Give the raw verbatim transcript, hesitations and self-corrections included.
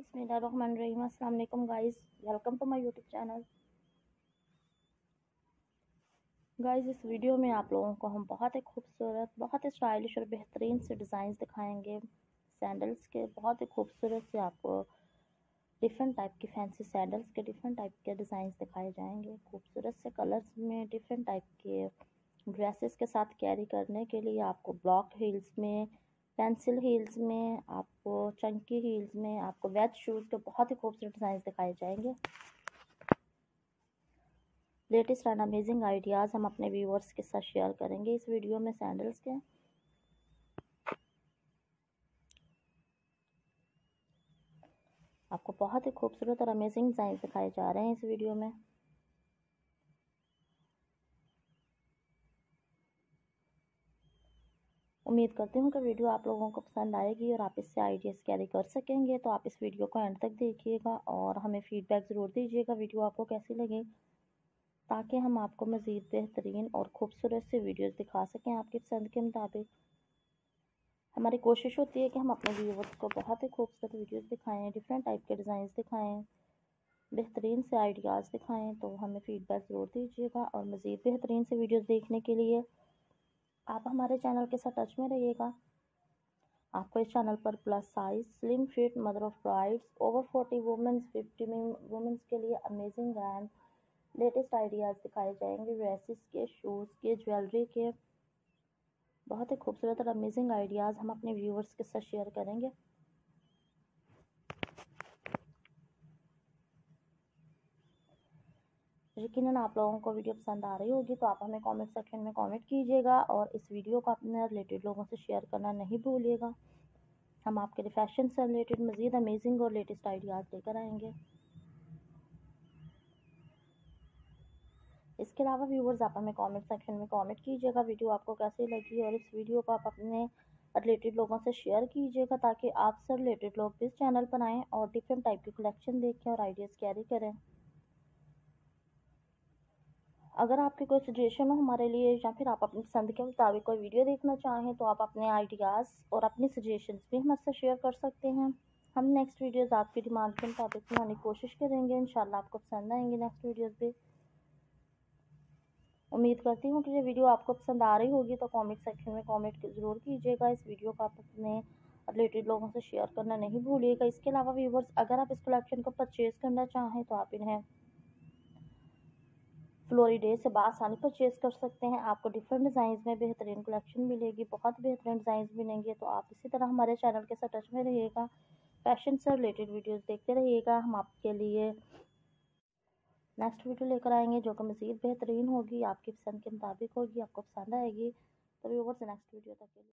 बिस्मिल्लाहिर्रहमानिर्रहीम। अस्सलाम वालेकुम guys, welcome to my YouTube channel. Guys, इस वीडियो में आप लोगों को हम बहुत ही खूबसूरत, बहुत ही स्टाइलिश और बेहतरीन से डिज़ाइन दिखाएंगे सैंडल्स के। बहुत ही खूबसूरत से आपको डिफरेंट टाइप के फैंसी सैंडल्स के डिफरेंट टाइप के डिज़ाइन दिखाए जाएंगे। खूबसूरत से कलर्स में डिफरेंट टाइप के ड्रेसेस के साथ कैरी करने के लिए आपको ब्लॉक हील्स में, पेंसिल हील्स में, आपको चंकी हील्स में, आपको वेज शूज़ के बहुत ही खूबसूरत डिज़ाइन दिखाए जाएंगे। लेटेस्ट एंड अमेजिंग आइडियाज़ हम अपने व्यूअर्स के साथ शेयर करेंगे इस वीडियो में सैंडल्स के। आपको बहुत ही खूबसूरत और अमेजिंग डिज़ाइन दिखाए जा रहे हैं इस वीडियो में। उम्मीद करती हूँ कि वीडियो आप लोगों को पसंद आएगी और आप इससे आइडियाज़ कैरी कर सकेंगे। तो आप इस वीडियो को एंड तक देखिएगा और हमें फीडबैक ज़रूर दीजिएगा वीडियो आपको कैसी लगी, ताकि हम आपको मज़ीद बेहतरीन और ख़ूबसूरत से वीडियोस दिखा सकें आपकी पसंद के मुताबिक। हमारी कोशिश होती है कि हम अपने व्यूअर्स को बहुत ही खूबसूरत वीडियोस दिखाएं, डिफरेंट टाइप के डिज़ाइन दिखाएं, बेहतरीन से आइडियाज़ दिखाएं। तो हमें फ़ीडबैक ज़रूर दीजिएगा और मज़ीद बेहतरीन से वीडियोस देखने के लिए आप हमारे चैनल के साथ टच में रहिएगा। आपको इस चैनल पर plus size, slim fit, mother of brides, over forty womens, fifty womens के लिए अमेजिंग एंड लेटेस्ट आइडियाज़ दिखाए जाएंगे ड्रेसेस के, शूज़ के, ज्वेलरी के। बहुत ही खूबसूरत और अमेजिंग आइडियाज़ हम अपने व्यूअर्स के साथ शेयर करेंगे। यकीनन आप लोगों को वीडियो पसंद आ रही होगी, तो आप हमें कमेंट सेक्शन में कमेंट कीजिएगा और इस वीडियो को अपने रिलेटेड लोगों से शेयर करना नहीं भूलिएगा। हम आपके लिए फैशन से रिलेटेड मज़ीद अमेजिंग और लेटेस्ट आइडियाज़ लेकर आएंगे। इसके अलावा व्यूवर्स, आप हमें कमेंट सेक्शन में कमेंट कीजिएगा वीडियो आपको कैसी लगी और इस वीडियो को आप अपने रिलेटेड लोगों से शेयर कीजिएगा, ताकि आपसे रिलेटेड लोग भी इस चैनल पर आएँ और डिफरेंट टाइप की कलेक्शन देखें और आइडियाज़ कैरी करें। अगर आपकी कोई सजेशन हो हमारे लिए या फिर आप अपनी पसंद के मुताबिक कोई वीडियो देखना चाहें, तो आप अपने आइडियाज़ और अपनी सजेशंस भी हमारे साथ शेयर कर सकते हैं। हम नेक्स्ट वीडियोज़ आपकी डिमांड के मुताबिक बनाने की कोशिश करेंगे। इंशाल्लाह आपको पसंद आएंगे नेक्स्ट वीडियोज़ भी। उम्मीद करती हूँ कि ये वीडियो आपको पसंद आ रही होगी, तो कमेंट सेक्शन में कमेंट ज़रूर कीजिएगा। इस वीडियो को आप अपने रिलेटेड लोगों से शेयर करना नहीं भूलिएगा। इसके अलावा व्यूवर्स, अगर आप इस कलेक्शन को परचेज़ करना चाहें, तो आप इन्हें फ्लोरिडे से बआसानी परचेज़ कर सकते हैं। आपको डिफरेंट डिज़ाइन में बेहतरीन कलेक्शन मिलेगी, बहुत बेहतरीन डिज़ाइन मिलेंगे। तो आप इसी तरह हमारे चैनल के साथ टच में रहिएगा, फैशन से रिलेटेड वीडियोज़ देखते रहिएगा। हम आपके लिए नेक्स्ट वीडियो लेकर आएंगे जो कि मज़ीद बेहतरीन होगी, आपकी पसंद के मुताबिक होगी, आपको पसंद आएगी। तो व्यूअर्स, नेक्स्ट वीडियो तक के लिए